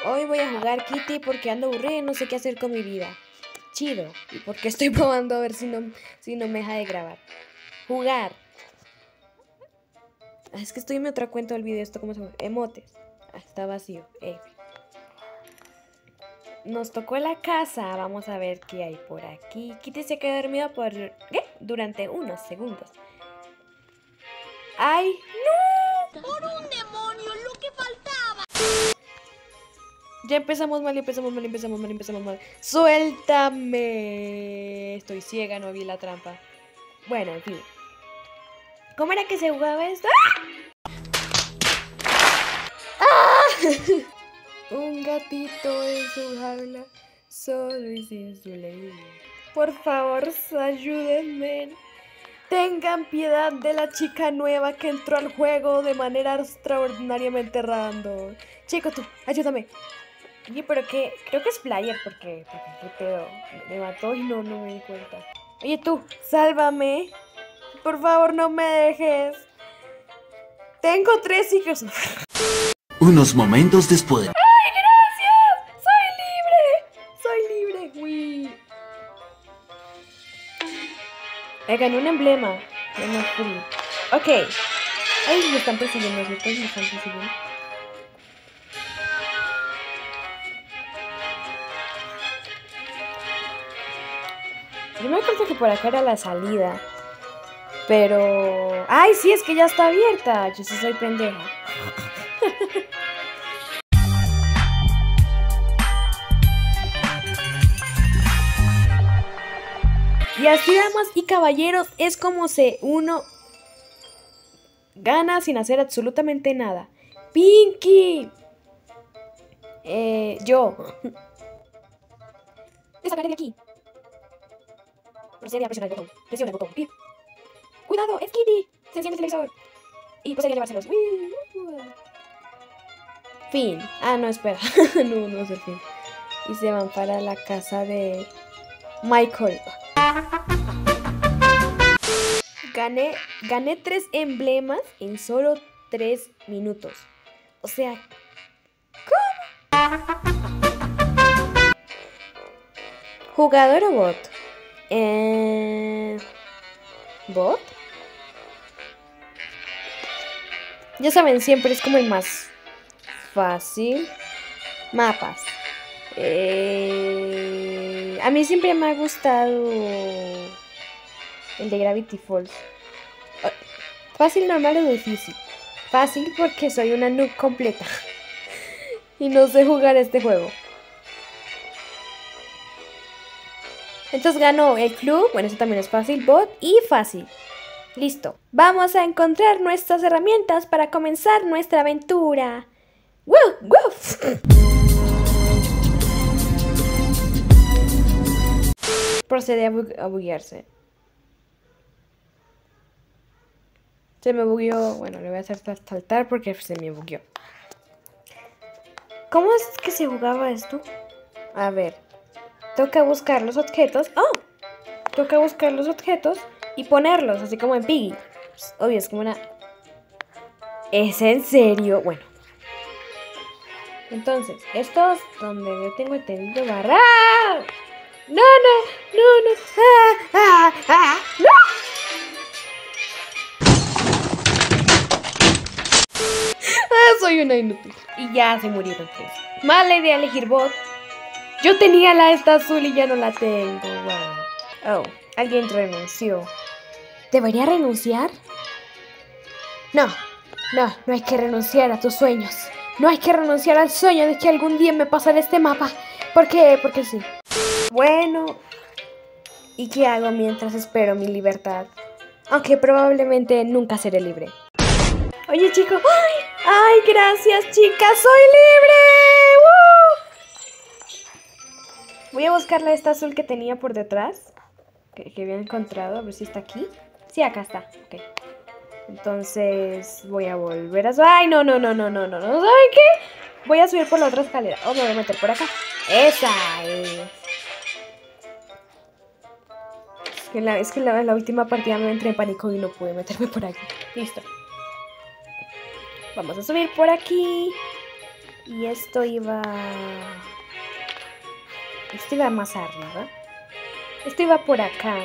Hoy voy a jugar Kitty porque ando aburrido y no sé qué hacer con mi vida. Chido. Y porque estoy probando a ver si no me deja de grabar. Jugar. Es que estoy en mi otra cuenta del video. ¿Esto cómo se llama? Emotes. Está vacío. Nos tocó la casa. Vamos a ver qué hay por aquí. Kitty se quedó dormida por... ¿qué? Durante unos segundos. ¡Ay! ¡No! ¡Por un demonio! ¡Lo que faltaba! Ya empezamos mal. ¡Suéltame! Estoy ciega, no vi la trampa. Bueno, en fin. ¿Cómo era que se jugaba esto? ¡Ah! Un gatito en su jaula, solo y sin su ley. Por favor, ayúdenme. Tengan piedad de la chica nueva que entró al juego de manera extraordinariamente random. Chico, tú, ayúdame. Oye, pero que creo que es player porque qué pedo. Me mató y no me di cuenta. Oye, tú, sálvame. Por favor, no me dejes. Tengo 3 hijos. Unos momentos después. ¡Ay, gracias! ¡Soy libre! ¡Uy! Gané un emblema. Ok. Ay, me están persiguiendo, ¿cierto? Me están persiguiendo. Yo me acuerdo que por acá era la salida. Pero... ¡ay, sí! Es que ya está abierta. Yo sí soy pendeja. Y así, damas y caballeros, es como uno gana sin hacer absolutamente nada. ¡Pinky! Yo. Me sacaré de aquí. Procede a presionar el botón. Presiona el botón. Y... ¡cuidado! ¡Es Kitty! Se enciende el televisor. Y procede a llevárselos. Fin. Ah, no, espera. No es el fin. Y se van para la casa de Michael. Gané 3 emblemas en solo 3 minutos. O sea, ¿cómo? ¿Jugador o bot? ¿Bot? Ya saben, siempre es como el más fácil. Mapas. A mí siempre me ha gustado el de Gravity Falls. Fácil, normal o difícil. Fácil porque soy una noob completa y no sé jugar este juego. Entonces ganó el club, bueno, eso también es fácil, bot y fácil. Listo. Vamos a encontrar nuestras herramientas para comenzar nuestra aventura. ¡Woo! ¡Woo! Procede a buguearse. Se me bugueó. Bueno, le voy a hacer saltar porque se me bugueó. ¿Cómo es que se jugaba esto? A ver. Toca buscar los objetos. ¡Oh! Toca buscar los objetos y ponerlos, así como en Piggy. Pues, obvio, es como una... ¿Es en serio? Bueno. Entonces, estos donde yo tengo entendido barra. ¡No! ¡No! Soy una inútil. Y ya se murieron 3. Mala idea elegir bot. Yo tenía esta azul y ya no la tengo. Wow. Oh, alguien renunció. ¿Debería renunciar? No hay que renunciar a tus sueños. No hay que renunciar al sueño de que algún día me pasaré este mapa. ¿Por qué? Porque sí. Bueno. ¿Y qué hago mientras espero mi libertad? Aunque probablemente nunca seré libre. Oye, chico. ¡Ay, gracias, chicas! ¡Soy libre! ¡Woo! Voy a buscarle esta azul que tenía por detrás. Que había encontrado. A ver si está aquí. Sí, acá está. Ok. Entonces voy a volver a... ¡ay, no! ¿Saben qué? Voy a subir por la otra escalera. O me voy a meter por acá. ¡Esa es! Es que la última partida me entré en pánico y no pude meterme por aquí. Listo. Vamos a subir por aquí. Y esto iba... Esto iba más arriba. Esto iba por acá.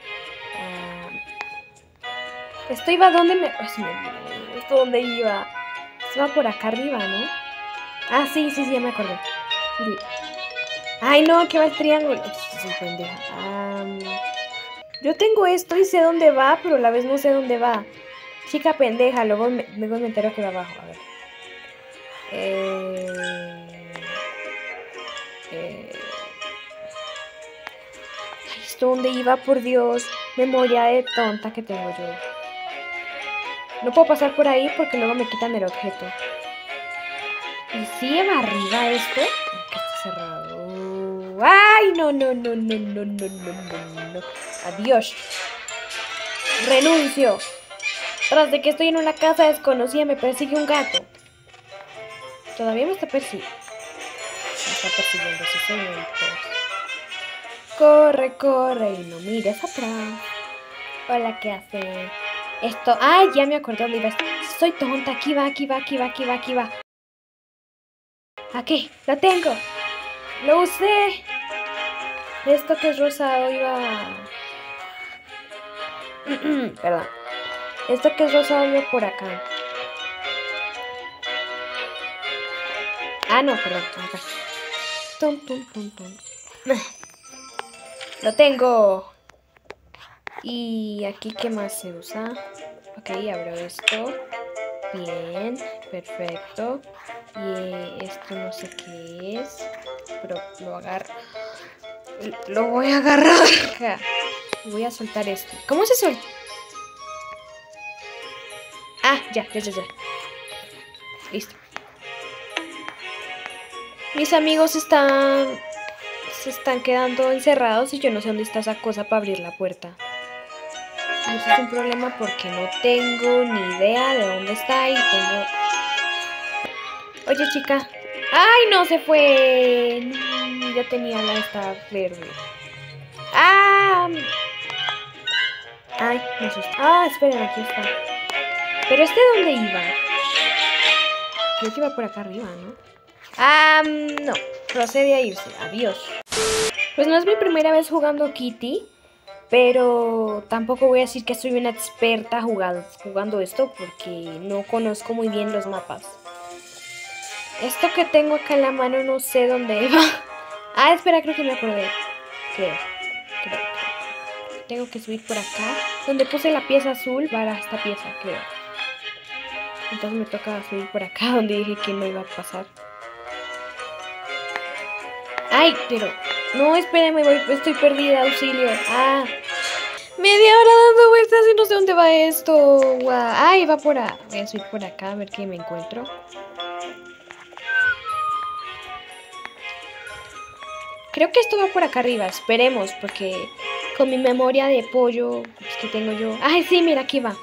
Esto iba donde me... ¿Esto dónde iba? Esto iba por acá arriba, ¿no? Ah, sí, ya me acordé. Ay, no, que va el triángulo. Soy pendeja. Yo tengo esto y sé dónde va, pero a la vez no sé dónde va. Chica pendeja, luego me entero que va abajo. A ver. ¿Esto dónde iba? Por Dios. Memoria de tonta que tengo yo. No puedo pasar por ahí porque luego me quitan el objeto. ¿Y si va arriba esto? Porque está cerrado. ¡Ay! No. Adiós. Renuncio. Tras de que estoy en una casa desconocida me persigue un gato. Todavía me está persiguiendo. Me está persiguiendo, sí, señor. Corre y no mires atrás. Hola, ¿qué hace? Esto... ¡Ay! Ya me acordé dónde iba. Soy tonta. Aquí va. Aquí, lo tengo. Lo usé. Esto que es rosado iba... Perdón. Esto que es rosado iba por acá. Ah, no, perdón. Acá. Tum. Lo tengo. Y aquí, ¿qué más se usa? Ok, abro esto. Bien, perfecto. Y esto no sé qué es, pero lo agarro. Lo voy a agarrar. Voy a soltar esto. ¿Cómo se suelta? Ah, ya. Listo. Mis amigos se están quedando encerrados y yo no sé dónde está esa cosa para abrir la puerta. Y eso es un problema porque no tengo ni idea de dónde está y tengo... Oye, chica. ¡Ay, no! Se fue. Ya tenía la esta verde. ¡Ah! Ay, me asusté. Ah, esperen, aquí está. ¿Pero dónde iba? Creo que iba por acá arriba, ¿no? No. Procede a irse. Adiós. Pues no es mi primera vez jugando Kitty, pero tampoco voy a decir que soy una experta jugando esto porque no conozco muy bien los mapas. Esto que tengo acá en la mano no sé dónde va. Ah, espera, creo que me acordé. Creo. Tengo que subir por acá. Donde puse la pieza azul para esta pieza, creo. Entonces me toca subir por acá donde dije que no iba a pasar. Ay, pero... No, espérame, estoy perdida, auxilio. Media hora dando vueltas y no sé dónde va esto. Wow. Ay, va por ahí. Voy a subir por acá a ver qué me encuentro. Creo que esto va por acá arriba, esperemos, porque con mi memoria de pollo que tengo yo... ¡Ay, sí, mira, aquí va!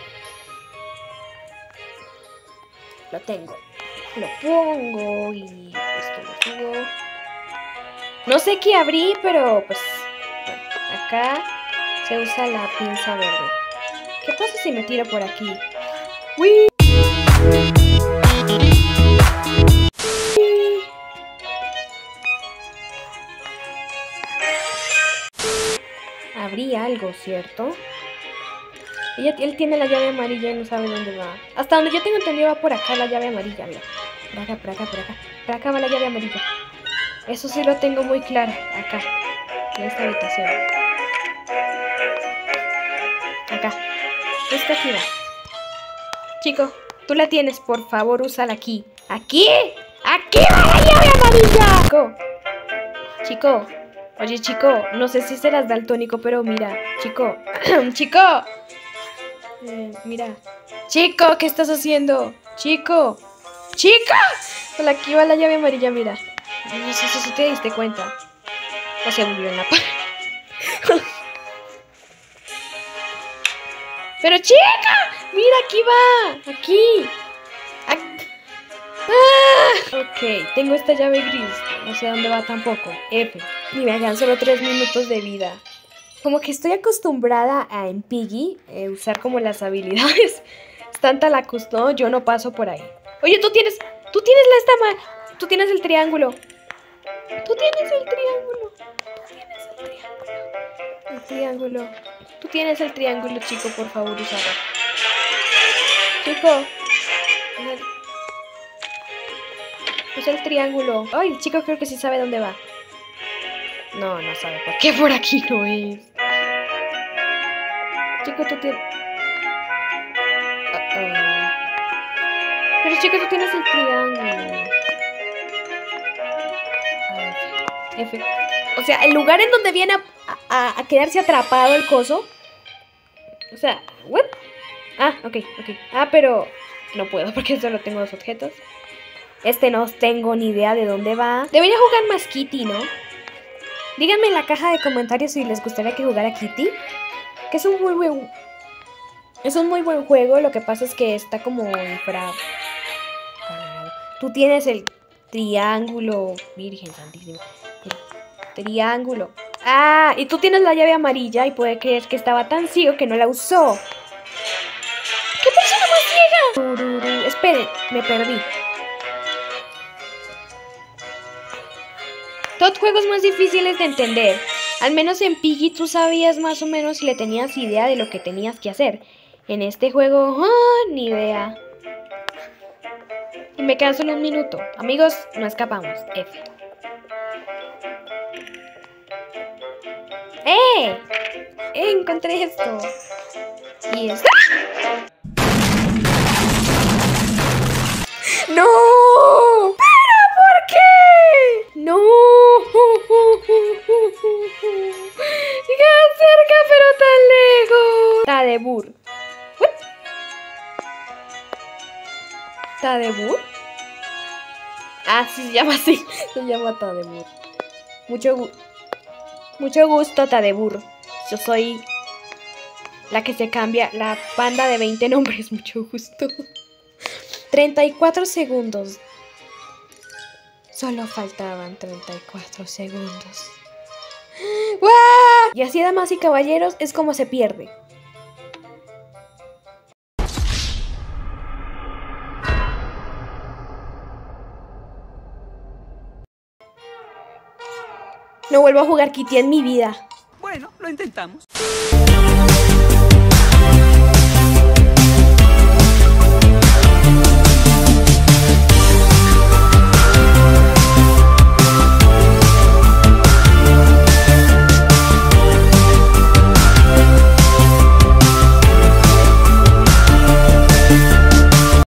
Lo tengo. Lo pongo y esto lo subo. No sé qué abrí, pero pues... Bueno, acá se usa la pinza verde. ¿Qué pasa si me tiro por aquí? ¡Uy! Abrí algo, ¿cierto? Él tiene la llave amarilla y no sabe dónde va. Hasta donde yo tengo entendido va por acá la llave amarilla, mira. Por acá. Por acá va la llave amarilla. Eso sí lo tengo muy claro. Acá. En esta habitación. Acá. Esta aquí va. Chico, tú la tienes. Por favor, úsala aquí. ¡Aquí! ¡Aquí va la llave amarilla! Chico. Oye, chico, no sé si serás daltónico, pero mira, chico, mira, chico, ¿qué estás haciendo? Chico, hola, aquí va la llave amarilla, mira, no sé si te diste cuenta, o se volvió en la pared. Pero chica, mira, aquí va, aquí. Ok, tengo esta llave gris. No sé dónde va tampoco. F. Y me quedan solo 3 minutos de vida. Como que estoy acostumbrada a en Piggy usar como las habilidades. Es tanta la costumbre. No, yo no paso por ahí. Oye, tú tienes la esta Tú tienes el triángulo. Tú tienes el triángulo. Tú tienes el triángulo. El triángulo. Tú tienes el triángulo, chico, por favor, úsalo. Chico. Es el triángulo. Ay, el chico creo que sí sabe dónde va. No, no sabe. ¿Por qué por aquí no es? Chico, tú tienes... Pero chico, tú tienes el triángulo. F. O sea, el lugar en donde viene a quedarse atrapado el coso. O sea, ¿what? Ah, ok. Ah, pero no puedo porque solo tengo 2 objetos. Este no tengo ni idea de dónde va. Debería jugar más Kitty, ¿no? Díganme en la caja de comentarios si les gustaría que jugara Kitty. Que es un muy buen... Es un muy buen juego. Lo que pasa es que está como infra... Tú tienes el triángulo. Virgen santísima. El triángulo. Ah, y tú tienes la llave amarilla y puede creer que estaba tan ciego que no la usó. ¿Qué persona más ciega? Esperen, me perdí. Todd juegos más difíciles de entender. Al menos en Piggy tú sabías más o menos si le tenías idea de lo que tenías que hacer. En este juego, ni idea. Y me queda solo 1 minuto. Amigos, no escapamos. F. Encontré esto. Y esto. ¡No! ¿Pero por qué? ¡No! ¡Tan cerca, pero tan lejos! Tadebur. ¿Tadebur? Ah, sí, se llama así. Se llama Tadebur. Mucho gusto, Tadebur. Yo soy la que se cambia. La banda de 20 nombres. Mucho gusto. 34 segundos. Solo faltaban 34 segundos. ¡Wow! Y así, damas y caballeros, es como se pierde. No vuelvo a jugar Kitty en mi vida. Bueno, lo intentamos.